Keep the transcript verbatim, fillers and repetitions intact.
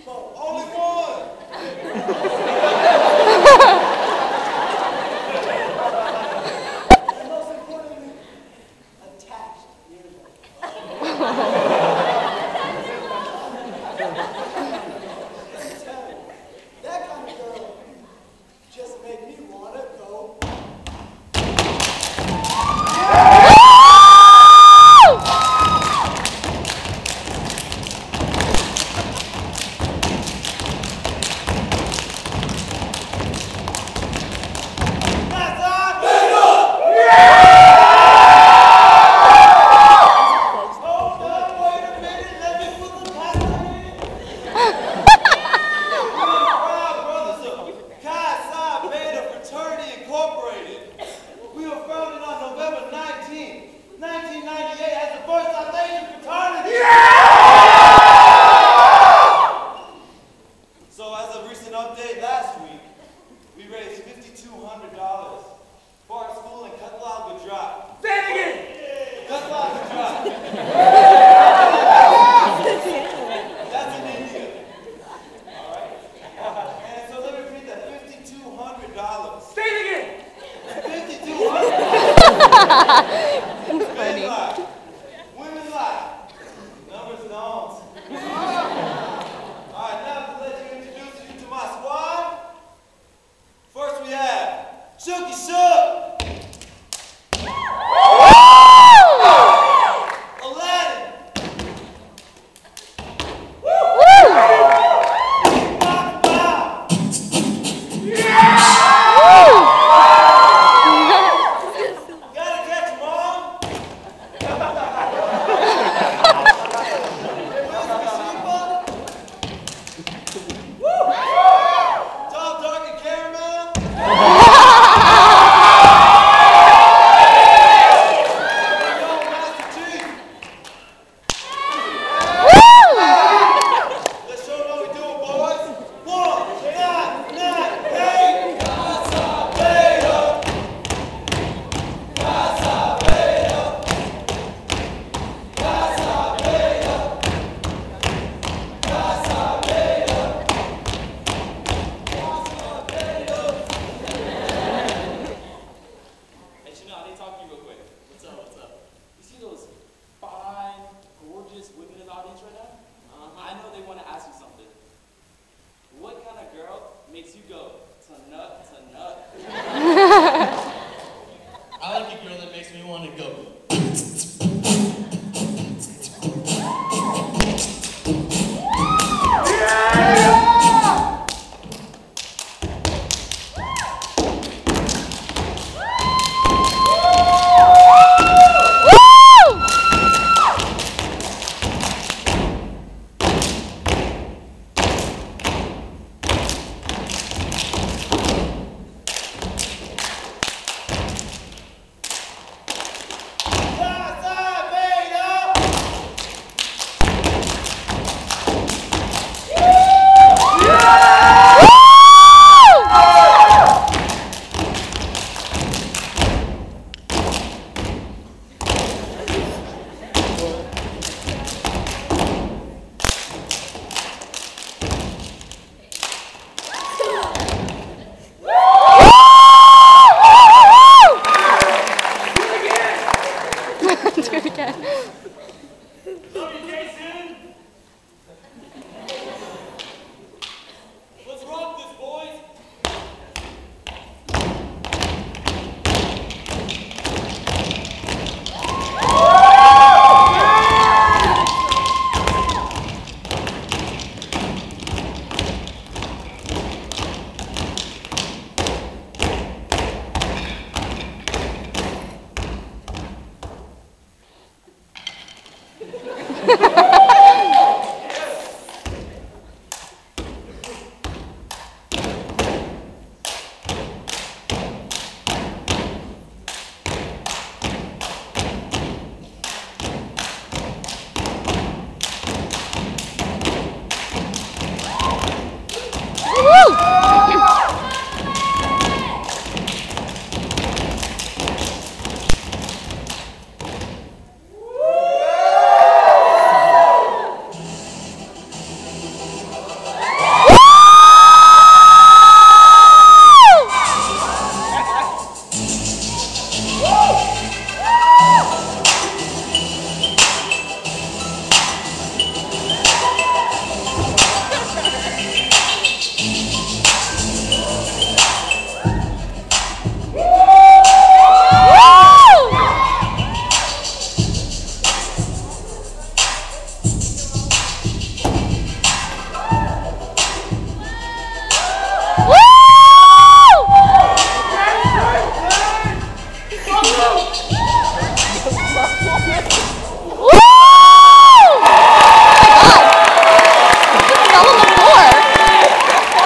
Only one. And most importantly, attached. That kind of girl just make me wanna go. nineteen ninety-eight as the first South Asian fraternity. Yeah! So as a recent update last week, we raised five thousand two hundred dollars for our school in Katla, Gujarat. Say it again! Katla, Gujarat. That's in India. All right? And so let me repeat that, five thousand two hundred dollars. Say it again! five thousand two hundred dollars. Men lie. Women lie. Numbers don't. Alright, now to let you introduce you to my squad. First we have Shooky Shook. Aladdin. Bob Bob. Gotta catch 'em all. Tall, dark, and caramel. Yo, Master Chief. Let's show them how we do it, boys. One, nine, nine, eight. Casa Beta. Casa Beta. Casa Beta. Casa Beta. Hey, Chanel, I need to talk to you real quick. What's up, what's up? You see those fine, gorgeous women in the audience right now? Uh-huh. I know they want to ask you something. What kind of girl makes you go to nut to nut? I like a girl that makes me want to go. Do it again. Love you, Jason. Let's rock this, boys. Woo!